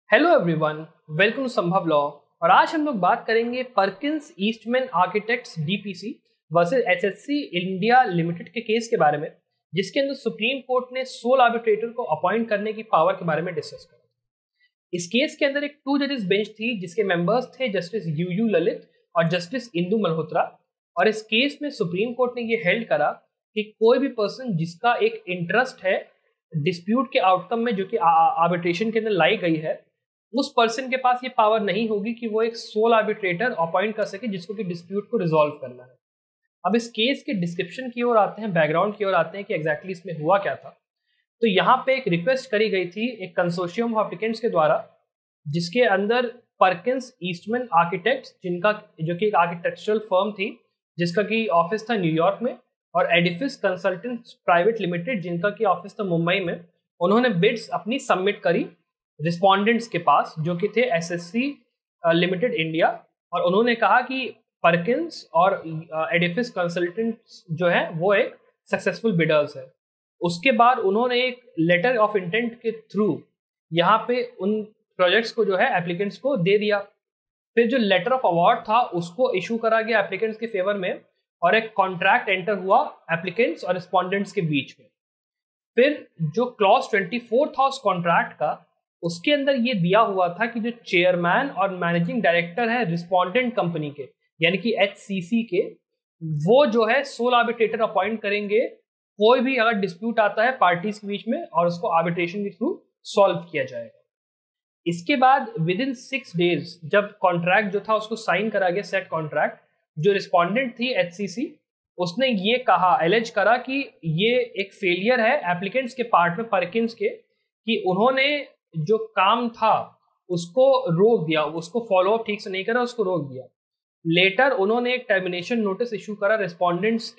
Hello everyone, welcome to Sambhav law. और आज हम लोग बात करेंगे Perkins Eastman architects DPC versus SSC India limited के केस के बारे में, जिसके अंदर सुप्रीम कोर्ट ने सोल आर्बिट्रेटर को अपॉइंट करने की पावर के बारे में डिस्कस करा। इस केस के अंदर एक 2 जजेस बेंच थी जिसके मेंबर्स थे जस्टिस यू ललित और जस्टिस इंदु मल्होत्रा। और इस केस में सुप्रीम कोर्ट ने ये हेल्ड करा कि कोई भी पर्सन जिसका एक इंटरेस्ट है डिस्प्यूट के आउटकम में जो कि आर्बिट्रेशन के अंदर लाई गई है, उस पर्सन के पास ये पावर नहीं होगी कि वो एक सोल आर्बिट्रेटर अपॉइंट कर सके जिसको कि डिस्प्यूट को रिजॉल्व करना है। अब इस केस के डिस्क्रिप्शन की ओर आते हैं, बैकग्राउंड की ओर आते हैं कि एग्जैक्टली इसमें हुआ क्या था। तो यहाँ पे एक रिक्वेस्ट करी गई थी एक कंसोर्शियम ऑफ एप्लीकेंट्स के द्वारा, जिसके अंदर परकिंस ईस्टमैन आर्किटेक्ट्स, जिनका जो कि एक आर्किटेक्चरल फर्म थी जिसका कि ऑफिस था न्यूयॉर्क में, और एडिफिस कंसल्टेंट्स प्राइवेट लिमिटेड जिनका कि ऑफिस था मुंबई में, उन्होंने बिड्स अपनी सबमिट करी रिस्पोंडेंट्स के पास जो कि थे एसएससी लिमिटेड इंडिया। और उन्होंने कहा कि परकिंस और एडिफिस कंसल्टेंट्स जो है वो एक सक्सेसफुल बिडर्स है। उसके बाद उन्होंने एक लेटर ऑफ इंटेंट के थ्रू यहाँ पे उन प्रोजेक्ट्स को जो है एप्लीकेंट्स को दे दिया। फिर जो लेटर ऑफ अवार्ड था उसको इशू करा गया एप्लीकेंट्स के फेवर में, और एक कॉन्ट्रैक्ट एंटर हुआ एप्लीकेंट्स और रिस्पोंडेंट्स के बीच में। फिर जो क्लॉज 24 था उस कॉन्ट्रैक्ट का, उसके अंदर ये दिया हुआ था कि जो चेयरमैन और मैनेजिंग डायरेक्टर है रिस्पोंडेंट कंपनी के, यानी कि एचसीसी के, वो जो है सोल आर्बिट्रेटर अपॉइंट करेंगे कोई भी अगर डिस्प्यूट आता है पार्टीज के बीच में, और उसको आर्बिट्रेशन के थ्रू सॉल्व किया जाएगा। इसके बाद विद इन 6 डेज जब कॉन्ट्रैक्ट जो था उसको साइन करा गया, सेट कॉन्ट्रैक्ट, जो रिस्पोंडेंट थी एचसीसी, उसने ये कहा, एलेज करा कि ये एक फेलियर है एप्लीकेंट्स के पार्ट में परकिंस के, कि उन्होंने जो काम था उसको रोक दिया, उसको फॉलो अप ठीक से नहीं करा, उसको रोक दिया। लेटर उन्होंने एक टर्मिनेशन नोटिस इशू करा रिस्पोंडेंट्स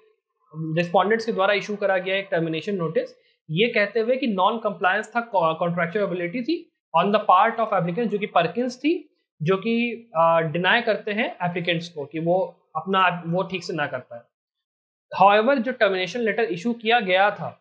के द्वारा इशू करा गया एक टर्मिनेशन नोटिस, ये कहते हुए कि नॉन कंप्लायंस था, कॉन्ट्रैक्चुअल एबिलिटी थी on the part of applicants जो कि परकिंस थी, जो कि डिनाई करते हैं एप्लीकेंट्स को कि वो अपना वो ठीक से ना कर पाए। हाउएवर जो टर्मिनेशन लेटर इशू किया गया था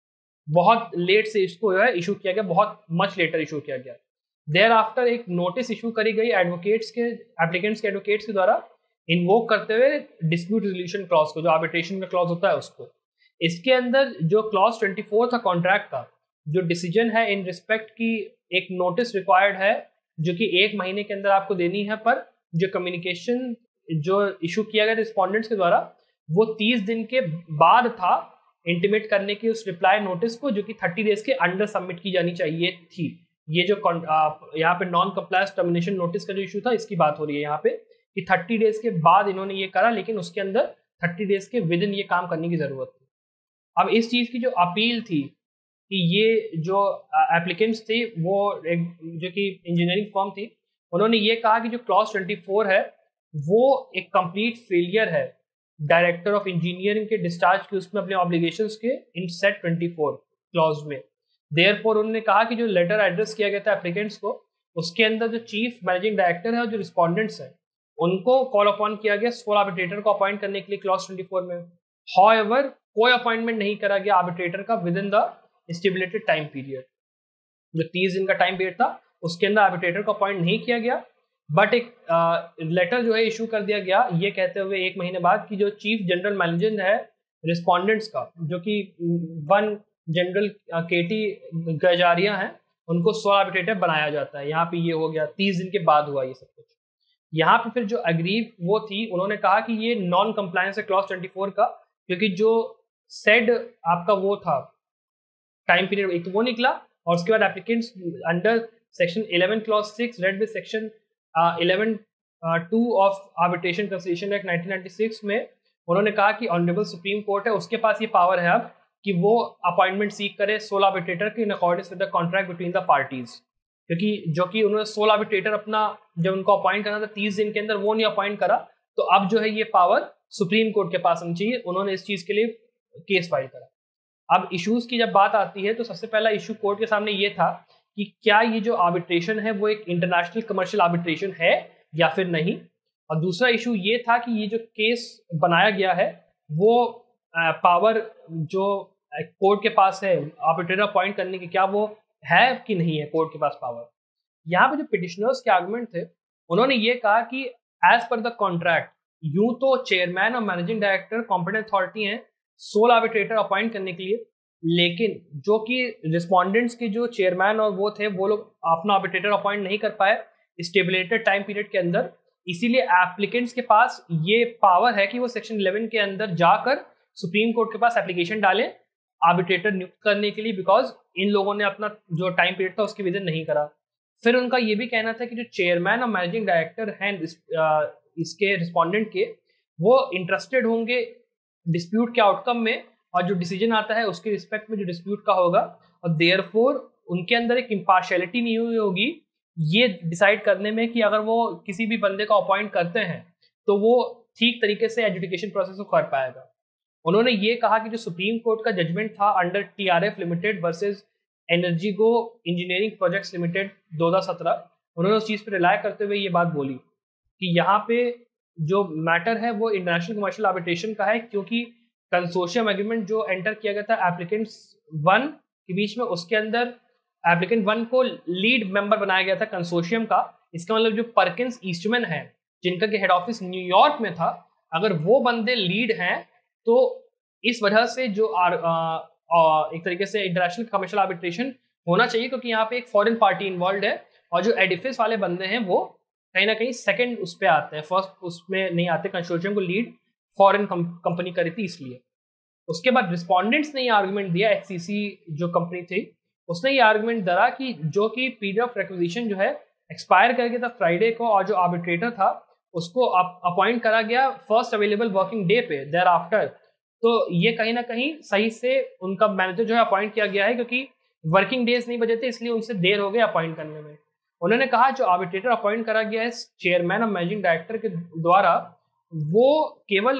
बहुत लेट से इसको जो है इशू किया गया, बहुत मच लेटर इशू किया गया। देयर आफ्टर एक नोटिस इशू करी गई एडवोकेट्स के, एप्लीकेंट्स के एडवोकेट्स के द्वारा, इन्वोक करते हुए डिस्प्यूट रेजोल्यूशन क्लॉज को, जो आर्बिट्रेशन का क्लॉज होता है उसको। इसके अंदर जो क्लॉज 24 था कॉन्ट्रैक्ट का, जो डिसीजन है इन रिस्पेक्ट की एक नोटिस रिक्वायर्ड है जो कि 1 महीने के अंदर आपको देनी है, पर जो कम्युनिकेशन जो इशू किया गया रिस्पोंडेंट्स के द्वारा वो 30 दिन के बाद था इंटीमेट करने की उस रिप्लाई नोटिस को, जो कि 30 डेज के अंडर सबमिट की जानी चाहिए थी। ये जो यहाँ पे नॉन कंप्लायंस टर्मिनेशन नोटिस का जो इशू था इसकी बात हो रही है यहाँ पे, कि 30 डेज के बाद इन्होंने ये करा, लेकिन उसके अंदर 30 डेज के विद इन ये काम करने की जरूरत थी। अब इस चीज की जो अपील थी कि ये जो एप्लीकेंट्स थे वो एक जो कि इंजीनियरिंग फर्म थी, उन्होंने ये कहा कि जो क्लॉज 24 है वो एक कंप्लीट फेलियर है डायरेक्टर ऑफ इंजीनियरिंग के डिस्चार्ज की उसमें अपने ऑब्लिगेशंस के इन सेट 24 क्लॉज में। देयरफॉर उन्होंने कहा कि जो लेटर एड्रेस किया गया था एप्लीकेंट्स को, उसके अंदर जो चीफ मैनेजिंग डायरेक्टर है और जो रिस्पोंडेंट्स हैं उनको कॉल अपॉन किया गया सोल आर्बिट्रेटर को अपॉइंट करने के लिए क्लॉज 24 में। हाउएवर कोई अपॉइंटमेंट नहीं करा गया आर्बिट्रेटर का within the stipulated time period. जो 30 दिन का टाइम पीरियड था उसके अंदर आर्बिट्रेटर को अपॉइंट नहीं किया गया, बट एक लेटर जो है इशू कर दिया गया ये कहते हुए 1 महीने बाद कि जो चीफ जनरल मैनेजर है रिस्पोंडेंट्स का, जो कि 1 जनरल केटी गजारिया हैं, उनको सोल आर्बिट्रेटर बनाया जाता है। यहाँ पे ये हो गया, 30 दिन के बाद हुआ ये सब कुछ। यहाँ पे फिर जो अग्रीव वो थी, उन्होंने कहा कि ये नॉन कंप्लायंस है क्लॉज 24 का, क्योंकि जो सेड आपका वो था टाइम पीरियड एक तो वो निकला, और उसके बाद applicants under section 11 clause 6 read with section 11(2) of arbitration consideration act 1996 में उन्होंने कहा कि ऑनरेबल सुप्रीम कोर्ट है उसके पास ये पावर है अब कि वो अपॉइंटमेंट सीक करे सोल आर्बिट्रेटर की in accordance with the contract between the parties, क्योंकि जो कि उन्होंने सोल आर्बिट्रेटर अपना जब उनको अपॉइंट करना था 30 दिन के अंदर वो नहीं अपॉइंट करा, तो अब जो है ये पावर सुप्रीम कोर्ट के पास होनी चाहिए। उन्होंने इस चीज के लिए केस फाइल करा। अब इश्यूज की जब बात आती है तो सबसे पहला इशू कोर्ट के सामने ये था कि क्या ये जो आर्बिट्रेशन है वो एक इंटरनेशनल कमर्शियल आर्बिट्रेशन है या फिर नहीं। और दूसरा इशू ये था कि ये जो केस बनाया गया है वो पावर जो कोर्ट के पास है आर्बिट्रेटर अपॉइंट करने की, क्या वो है कि नहीं है कोर्ट के पास पावर। यहाँ पे जो पिटिशनर्स के आर्गुमेंट थे, उन्होंने ये कहा कि एज पर द कॉन्ट्रैक्ट यूं तो चेयरमैन और मैनेजिंग डायरेक्टर कॉम्पिटेंट अथॉरिटी हैं सोल आर्बिट्रेटर अपॉइंट करने के लिए, लेकिन जो कि रिस्पोंडेंट्स के जो चेयरमैन और वो थे, वो लोग अपना आर्बिट्रेटर अपॉइंट नहीं कर पाए स्टेबुलेटेड टाइम पीरियड के अंदर। इसीलिए एप्लीकेंट्स के पास ये पावर है कि वो सेक्शन 11 के अंदर जाकर सुप्रीम कोर्ट के पास एप्लीकेशन डालें आर्बिट्रेटर नियुक्त करने के लिए, बिकॉज इन लोगों ने अपना जो टाइम पीरियड था उसके विजन नहीं करा। फिर उनका ये भी कहना था कि जो चेयरमैन और मैनेजिंग डायरेक्टर हैं इसके रिस्पोंडेंट के, वो इंटरेस्टेड होंगे डिस्प्यूट के आउटकम में, और जो डिसीजन आता है उसके रिस्पेक्ट में जो डिस्प्यूट का होगा, और देयरफॉर उनके अंदर एक इम्पार्शियलिटी नहीं हुई होगी ये डिसाइड करने में कि अगर वो किसी भी बंदे को अपॉइंट करते हैं तो वो ठीक तरीके से एजुकेशन प्रोसेस को कर पाएगा। उन्होंने ये कहा कि जो सुप्रीम कोर्ट का जजमेंट था under TRF limited versus Energo engineering projects limited 2017, उन्होंने उस चीज़ पर रिलाय करते हुए ये बात बोली कि यहाँ पे जो मैटर है वो इंटरनेशनल कमर्शियल आर्बिट्रेशन का है, क्योंकि कंसोर्शियम एग्रीमेंट जो एंटर किया गया था एप्लीकेंट्स 1 के बीच में, उसके अंदर एप्लीकेंट 1 को लीड मेंबर बनाया गया था कंसोर्शियम का। इसका मतलब जो पर्किंस ईस्टमैन है जिनका कि हेड ऑफिस न्यूयॉर्क में था, अगर वो बंदे लीड हैं तो इस वजह से जो एक तरीके से इंटरनेशनल कमर्शियल आर्बिट्रेशन होना चाहिए, क्योंकि यहाँ पे एक फॉरेन पार्टी इन्वॉल्व है और जो एडिफिस वाले बंदे हैं वो कहीं ना कहीं सेकंड उस पे आते हैं, फर्स्ट उसमें नहीं आते। कंसोर्शियम को लीड फॉरेन कंपनी करी थी इसलिए। उसके बाद रिस्पोंडेंट्स ने ये आर्गुमेंट दिया, HCC जो कंपनी थी उसने ये आर्गुमेंट धरा कि जो कि पीरियड ऑफ रिक्विजिशन जो है एक्सपायर कर गया था फ्राइडे को, और जो आर्बिट्रेटर था उसको अपॉइंट करा गया फर्स्ट अवेलेबल वर्किंग डे पे देयर आफ्टर। तो ये कहीं ना कहीं सही से उनका मैनेजर जो है अपॉइंट किया गया है, क्योंकि वर्किंग डेज नहीं बजे थे इसलिए उनसे देर हो गई अपॉइंट करने में। उन्होंने कहा जो आर्बिट्रेटर अपॉइंट करा गया है चेयरमैन और मैनेजिंग डायरेक्टर के द्वारा, वो केवल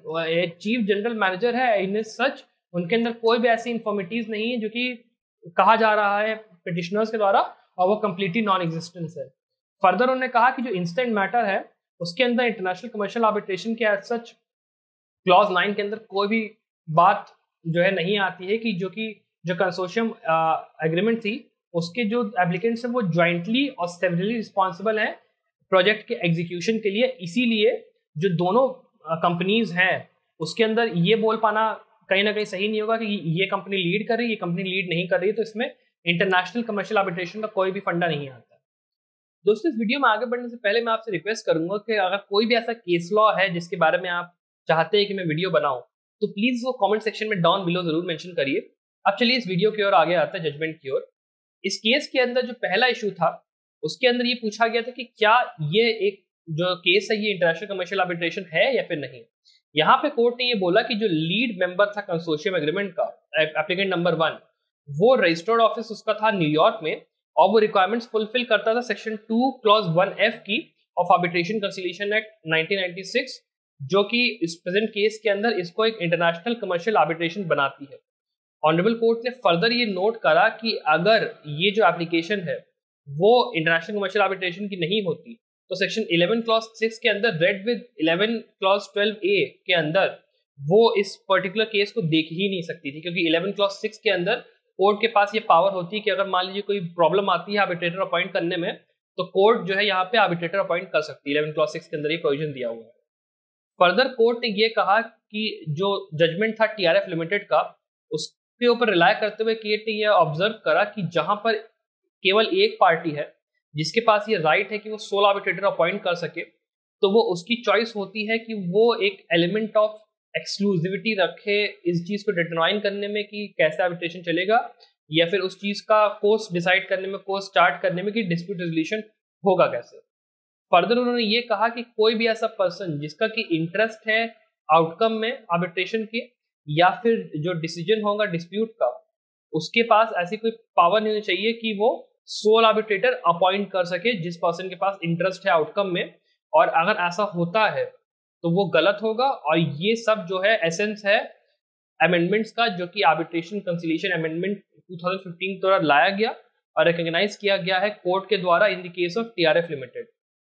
चीफ जनरल मैनेजर है, इन सच उनके अंदर कोई भी ऐसी इंफॉर्मेटिव नहीं है जो कि कहा जा रहा है पिटिशनर्स के द्वारा, और वो कंप्लीटली नॉन एग्जिस्टेंस है। फर्दर उन्होंने कहा कि जो इंस्टेंट मैटर है उसके अंदर इंटरनेशनल कमर्शियल आर्बिट्रेशन के एज सच क्लॉज 9 के अंदर कोई भी बात जो है नहीं आती है कि जो कंसोर्शियम एग्रीमेंट थी उसके जो एप्लीकेंट्स हैं वो ज्वाइंटली और सेवरली रिस्पॉन्सिबल हैं प्रोजेक्ट के एग्जीक्यूशन के लिए। इसीलिए जो दोनों कंपनीज हैं उसके अंदर ये बोल पाना कहीं ना कहीं सही नहीं होगा कि ये कंपनी लीड कर रही है, ये कंपनी लीड नहीं कर रही है, तो इसमें इंटरनेशनल कमर्शियल आर्बिट्रेशन का कोई भी फंडा नहीं आता। दोस्तों, इस वीडियो में आगे बढ़ने से पहले मैं आपसे रिक्वेस्ट करूंगा कि अगर कोई भी ऐसा केस लॉ है जिसके बारे में आप चाहते हैं कि मैं वीडियो बनाऊं तो प्लीज वो कमेंट सेक्शन में डाउन बिलो जरूर मेंशन करिए। अब चलिए इस वीडियो की ओर आगे आता है, जजमेंट की ओर। इस केस के अंदर जो पहला इशू था उसके अंदर ये पूछा गया था कि क्या ये एक जो केस है ये इंटरनेशनल कमर्शियल आर्बिट्रेशन है या फिर नहीं। यहाँ पे कोर्ट ने ये बोला कि जो लीड मेंबर था कंसोर्शियम एग्रीमेंट का, एप्लीकेंट नंबर 1, वो रजिस्टर्ड ऑफिस उसका था न्यूयॉर्क में और वो रिक्वायरमेंट्स फुलफिल करता था सेक्शन 2 क्लॉज 1F की ऑफ आर्बिट्रेशन कंसिलिएशन एक्ट 1996, जो कि इस प्रेजेंट केस के अंदर इसको एक इंटरनेशनल कमर्शियल आर्बिट्रेशन बनाती है। ऑनरेबल कोर्ट ने फर्दर ये नोट करा कि अगर ये जो एप्लीकेशन है वो इंटरनेशनल कमर्शियल आर्बिट्रेशन की नहीं होती तो सेक्शन 11 क्लॉज 6 के अंदर रेड विद 11 क्लॉज 12A के अंदर वो इस पर्टिकुलर केस को देख ही नहीं सकती थी, क्योंकि 11 क्लॉज 6 के अंदर कोर्ट के पास ये पावर होती है कि अगर मान लीजिए कोई प्रॉब्लम आती है आर्बिट्रेटर अपॉइंट करने में तो कोर्ट जो है यहाँ पे आर्बिट्रेटर अपॉइंट कर सकती है। 11 क्लॉज 6 के अंदर ये प्रोविजन दिया हुआ है। फर्दर कोर्ट ने ये कहा कि जो जजमेंट था TRF लिमिटेड का उसके ऊपर रिलाय करते हुए कोर्ट ने ये ऑब्जर्व करा कि जहां पर केवल एक पार्टी है जिसके पास ये राइट है कि वो सोल आर्बिट्रेटर अपॉइंट कर सके, तो वो उसकी चॉइस होती है कि वो एक एलिमेंट ऑफ एक्सक्लूसिविटी रखे इस चीज को डिटरमाइन करने में कि कैसे आर्बिट्रेशन चलेगा, या फिर उस चीज का कोर्स डिसाइड करने में, कोर्स स्टार्ट करने में कि डिस्प्यूट रेजोल्यूशन होगा कैसे। फर्दर उन्होंने ये कहा कि कोई भी ऐसा पर्सन जिसका कि इंटरेस्ट है आउटकम में आर्बिट्रेशन के या फिर जो डिसीजन होगा डिस्प्यूट का, उसके पास ऐसी कोई पावर नहीं होनी चाहिए कि वो सोल आर्बिट्रेटर अपॉइंट कर सके जिस पर्सन के पास इंटरेस्ट है आउटकम में। और अगर ऐसा होता है तो वो गलत होगा, और ये सब जो है एसेंस है अमेंडमेंट्स का, जो कि आर्बिट्रेशन कंसिलिएशन अमेंडमेंट 2015 द्वारा लाया गया और रिकॉग्नाइज किया गया है कोर्ट के द्वारा in the case of TRF limited.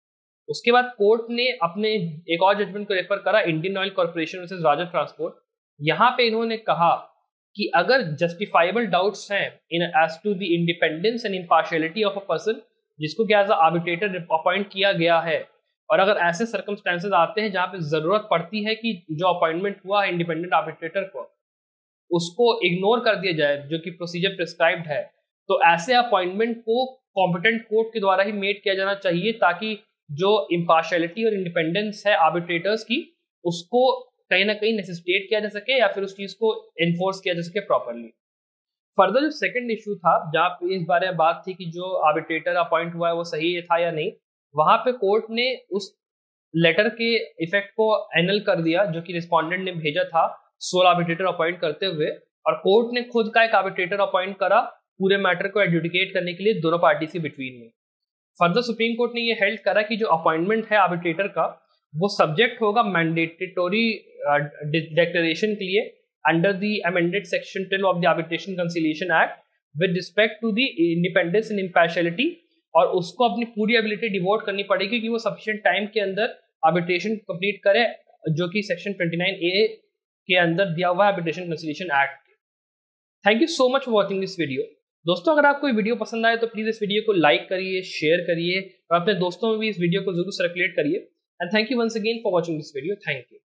उसके बाद कोर्ट ने अपने एक और जजमेंट को रेफर करा, Indian oil corporation versus Raja transport. यहाँ पे इन्होंने कहा कि अगर जस्टिफाइबल डाउट्स हैं in as to the independence and impartiality of a person जिसको क्या एज आर्बिट्रेटर अपॉइंट किया गया है, और अगर ऐसे सर्कमस्टेंसेस आते हैं जहां पे जरूरत पड़ती है कि जो अपॉइंटमेंट हुआ है इंडिपेंडेंट आर्बिट्रेटर को उसको इग्नोर कर दिया जाए जो कि प्रोसीजर प्रिस्क्राइब्ड है, तो ऐसे अपॉइंटमेंट को कॉम्पिटेंट कोर्ट के द्वारा ही मेड किया जाना चाहिए, ताकि जो इम्पार्शियलिटी और इंडिपेंडेंस है आर्बिट्रेटर्स की उसको कहीं ना कहीं नेसेसिटेट किया जा सके या फिर उस चीज को एनफोर्स किया जा सके प्रॉपरली। फर्दर जो सेकंड इशू था जहाँ पे इस बारे में बात थी कि जो आर्बिट्रेटर अपॉइंट हुआ है वो सही था या नहीं, वहां पे कोर्ट ने उस लेटर के इफेक्ट को एनल कर दिया जो कि रिस्पोंडेंट ने भेजा था सोल आर्बिट्रेटर अपॉइंट करते हुए, और कोर्ट ने खुद का एक आर्बिट्रेटर अपॉइंट करा पूरे मैटर को एडजुडिकेट करने के लिए दोनों पार्टी के बिटवीन में। फर्दर सुप्रीम कोर्ट ने ये हेल्ड करा कि जो अपॉइंटमेंट है आर्बिट्रेटर का वो सब्जेक्ट होगा मैंडेटरी डिक्लेरेशन के लिए under the amended section 10 of the arbitration conciliation act with respect to the independence and impartiality, और उसको अपनी पूरी एबिलिटी डिवोट करनी पड़ेगी कि वो सफिशिएंट टाइम के अंदर आर्बिट्रेशन कंप्लीट करे जो कि सेक्शन 29A के अंदर दिया हुआ है arbitration conciliation act. Thank you so much for watching this video. दोस्तों अगर आपको ये वीडियो पसंद आए तो प्लीज इस वीडियो को लाइक करिए, शेयर करिए और अपने दोस्तों में भी इस वीडियो को जरूर सर्कुलेट करिए। And thank you once again for watching this video. Thank you.